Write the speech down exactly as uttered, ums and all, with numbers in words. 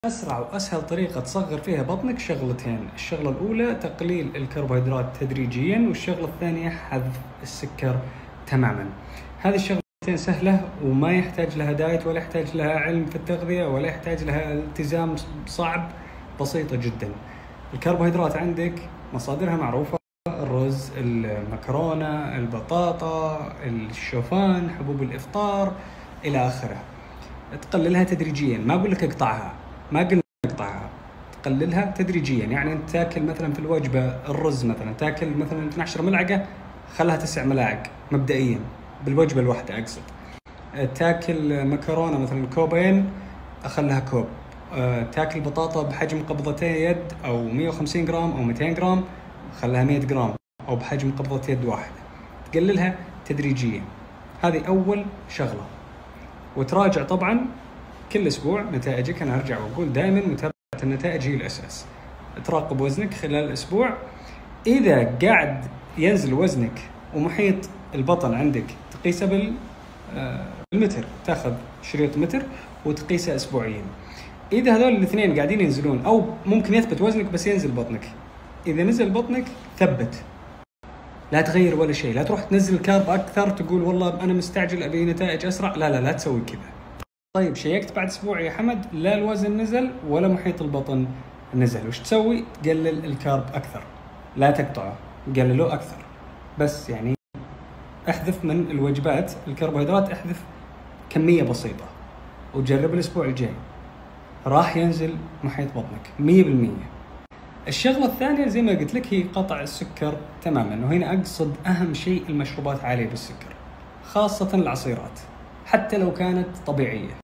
أسرع وأسهل طريقة تصغر فيها بطنك شغلتين، الشغلة الأولى تقليل الكربوهيدرات تدريجيا، والشغلة الثانية حذف السكر تماما. هذه الشغلتين سهلة وما يحتاج لها دايت ولا يحتاج لها علم في التغذية ولا يحتاج لها التزام صعب، بسيطة جدا. الكربوهيدرات عندك مصادرها معروفة: الرز، المكرونة، البطاطا، الشوفان، حبوب الإفطار إلى آخره. تقللها تدريجيا، ما أقول لك اقطعها، ما قلنا اقطعها، تقللها تدريجيا. يعني انت تاكل مثلا في الوجبه الرز مثلا تاكل مثلا اثنتي عشرة ملعقه، خلها تسع ملاعق مبدئيا بالوجبه الواحده اقصد. تاكل مكرونه مثلا كوبين، اخلها كوب. تاكل بطاطا بحجم قبضتين يد او مئة وخمسين جرام او مئتين جرام، خلها مئة جرام او بحجم قبضه يد واحده. تقللها تدريجيا، هذه اول شغله. وتراجع طبعا كل اسبوع نتائجك. انا ارجع واقول دائما متابعه النتائج هي الاساس. تراقب وزنك خلال الاسبوع، اذا قاعد ينزل وزنك ومحيط البطن عندك تقيسه بالمتر، تاخذ شريط متر وتقيسه اسبوعيا. اذا هذول الاثنين قاعدين ينزلون، او ممكن يثبت وزنك بس ينزل بطنك، اذا نزل بطنك ثبت، لا تغير ولا شيء. لا تروح تنزل كارب اكثر تقول والله انا مستعجل ابي نتائج اسرع، لا لا لا تسوي كذا. طيب شيكت بعد اسبوع يا حمد لا الوزن نزل ولا محيط البطن نزل، وش تسوي؟ تقلل الكارب اكثر، لا تقطعه، قلله اكثر. بس يعني احذف من الوجبات الكربوهيدرات، احذف كمية بسيطة، وجرب الاسبوع الجاي راح ينزل محيط بطنك مية بالمية. الشغلة الثانية زي ما قلت لك هي قطع السكر تماما، وهنا اقصد اهم شيء المشروبات عالية بالسكر، خاصة العصيرات حتى لو كانت طبيعية.